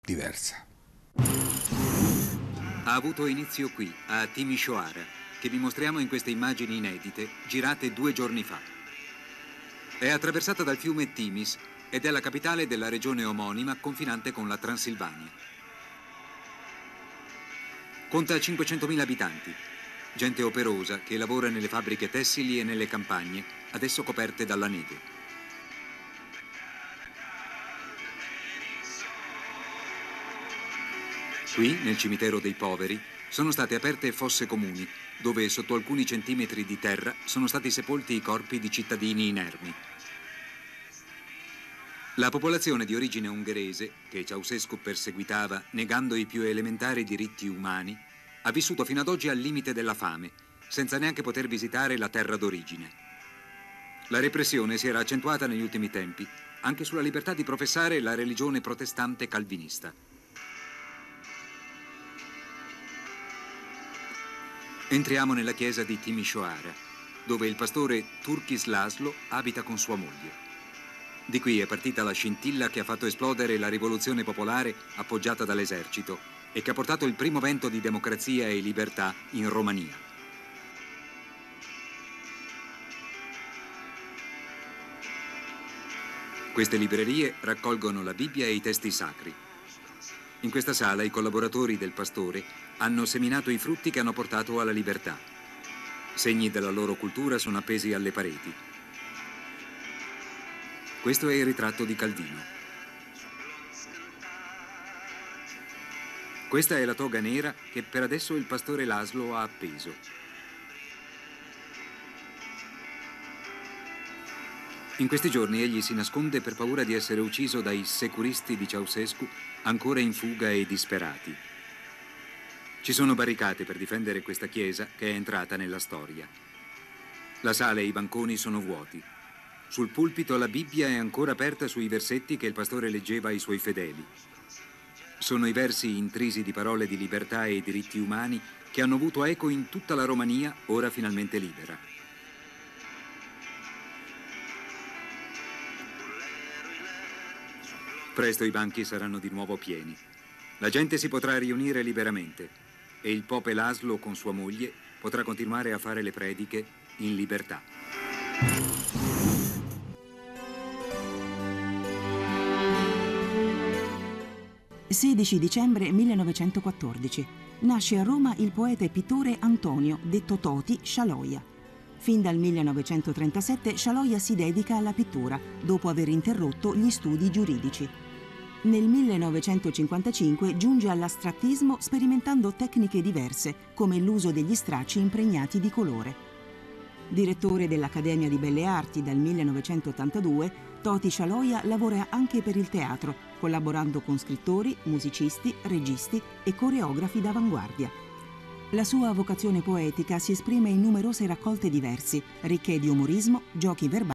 diversa. Ha avuto inizio qui, a Timișoara, che vi mostriamo in queste immagini inedite, girate 2 giorni fa. È attraversata dal fiume Timis ed è la capitale della regione omonima confinante con la Transilvania. Conta 500.000 abitanti, gente operosa che lavora nelle fabbriche tessili e nelle campagne, adesso coperte dalla neve. Qui, nel cimitero dei poveri, sono state aperte fosse comuni, dove sotto alcuni centimetri di terra sono stati sepolti i corpi di cittadini inermi. La popolazione di origine ungherese, che Ceausescu perseguitava negando i più elementari diritti umani, ha vissuto fino ad oggi al limite della fame, senza neanche poter visitare la terra d'origine. La repressione si era accentuata negli ultimi tempi, anche sulla libertà di professare la religione protestante calvinista. Entriamo nella chiesa di Timișoara, dove il pastore Turkis Laszlo abita con sua moglie. Di qui è partita la scintilla che ha fatto esplodere la rivoluzione popolare appoggiata dall'esercito e che ha portato il primo vento di democrazia e libertà in Romania. Queste librerie raccolgono la Bibbia e i testi sacri. In questa sala i collaboratori del pastore hanno seminato i frutti che hanno portato alla libertà. Segni della loro cultura sono appesi alle pareti. Questo è il ritratto di Calvino. Questa è la toga nera che per adesso il pastore Laszlo ha appeso. In questi giorni egli si nasconde per paura di essere ucciso dai securisti di Ceausescu, ancora in fuga e disperati. Ci sono barricate per difendere questa chiesa che è entrata nella storia. La sala e i banconi sono vuoti. Sul pulpito la Bibbia è ancora aperta sui versetti che il pastore leggeva ai suoi fedeli. Sono i versi intrisi di parole di libertà e diritti umani che hanno avuto eco in tutta la Romania, ora finalmente libera. Presto i banchi saranno di nuovo pieni. La gente si potrà riunire liberamente e il Pope Laszlo con sua moglie potrà continuare a fare le prediche in libertà. Il 16 dicembre 1914 nasce a Roma il poeta e pittore Antonio, detto Toti, Scialoia. Fin dal 1937 Scialoia si dedica alla pittura, dopo aver interrotto gli studi giuridici. Nel 1955 giunge all'astrattismo sperimentando tecniche diverse, come l'uso degli stracci impregnati di colore. Direttore dell'Accademia di Belle Arti dal 1982, Toti Scialoia lavora anche per il teatro, collaborando con scrittori, musicisti, registi e coreografi d'avanguardia. La sua vocazione poetica si esprime in numerose raccolte di versi, ricche di umorismo, giochi verbali